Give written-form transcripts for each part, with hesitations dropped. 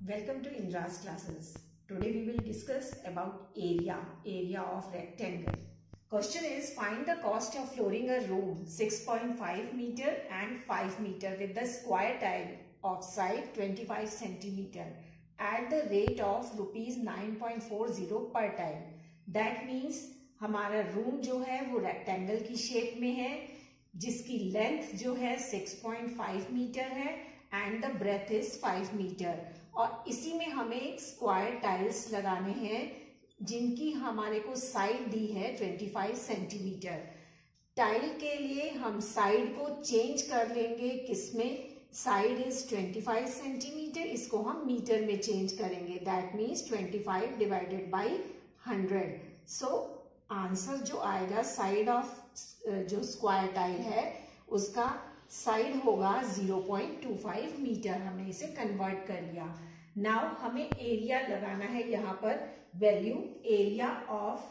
Welcome to Indra's classes. Today we will discuss about area of rectangle. Question is, find the cost of flooring a room 6.5 meter and 5 meter with the square tile of side 25 centimeter at the rate of rupees 9.40 per tile. That means हमारा room जो है वो rectangle की shape में है, जिसकी length जो है 6.5 मीटर है and the breadth is 5 metre. और इसी में हमें एक स्क्वायर टाइल्स लगाने हैं जिनकी हमारे को साइड दी है 25 सेंटीमीटर। टाइल के लिए हम साइड को चेंज कर लेंगे, किसमें? साइड इज 25 सेंटीमीटर, इसको हम मीटर में चेंज करेंगे। That means 25 divided by 100। So answer जो आएगा साइड ऑफ जो स्क्वायर टाइल है उसका साइड होगा 0.25 मीटर। हमने इसे कन्वर्ट कर लिया। नाउ हमें एरिया लगाना है यहाँ पर value area of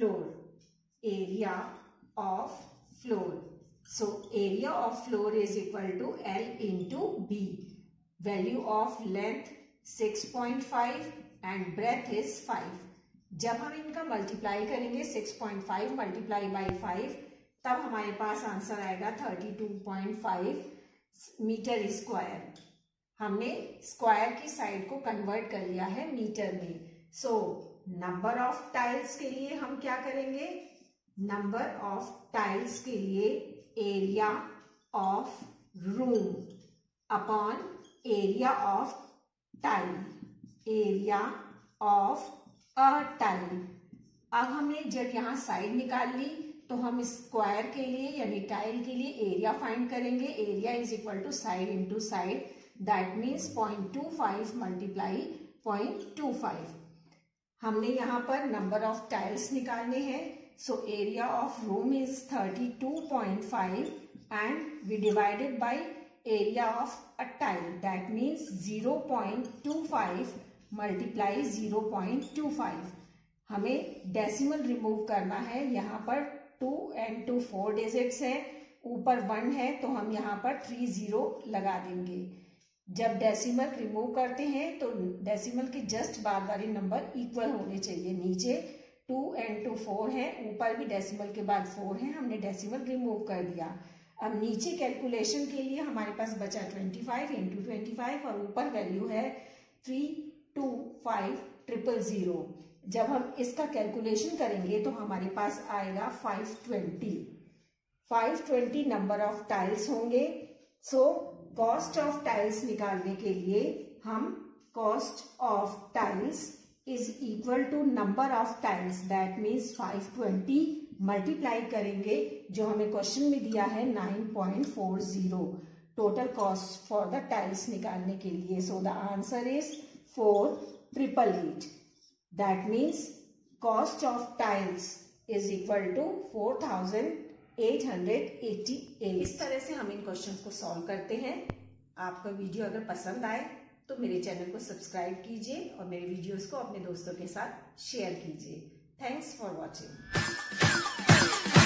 floor. So area of floor is equal to L into B. Value of length 6.5 and breadth is 5। जब हम इनका मल्टीप्लाई करेंगे 6.5 मल्टीप्लाई बाई 5 तब हमारे पास आंसर आएगा 32.5 मीटर स्क्वायर। हमने स्क्वायर की साइड को कन्वर्ट कर लिया है मीटर में। सो नंबर ऑफ टाइल्स के लिए हम क्या करेंगे? नंबर ऑफ टाइल्स के लिए area of room upon area of tile, area of a tile. अब हमने जब यहाँ साइड निकाल ली तो हम स्क्वायर के लिए यानी टाइल के लिए एरिया फाइंड करेंगे। Area is equal to side into side, that means 0.25 multiply 0.25। हमने यहाँ पर नंबर ऑफ टाइल्स निकालने हैं। So area of room is 32.5 and we divided by area of a tile, that means 0.25 multiply 0.25। हमें decimal remove करना है। यहाँ पर 2 and 2 4 डिजिट्स है, ऊपर 1 है तो हम यहाँ पर 30 लगा देंगे। जब डेसिमल रिमूव करते हैं तो डेसिमल के जस्ट बाद वाले नंबर इक्वल होने चाहिए। नीचे 2 and 2 4 है, ऊपर भी डेसिमल के बाद 4 है, हमने डेसिमल रिमूव कर दिया। अब नीचे कैलकुलेशन के लिए हमारे पास बचा 25 इंटू 25 और ऊपर वैल्यू है 325000। जब हम इसका कैलकुलेशन करेंगे तो हमारे पास आएगा 520 नंबर ऑफ टाइल्स होंगे। सो कॉस्ट ऑफ टाइल्स निकालने के लिए हम cost of tiles is equal to number of tiles, that means 520 multiply करेंगे जो हमें क्वेश्चन में दिया है 9.40 total cost for the tiles निकालने के लिए। So the answer is 4888। That means cost of tiles is equal to 4888। इस तरह से हम इन क्वेश्चंस को सॉल्व करते हैं। आपका वीडियो अगर पसंद आए तो मेरे चैनल को सब्सक्राइब कीजिए और मेरे वीडियोस को अपने दोस्तों के साथ शेयर कीजिए। Thanks for watching.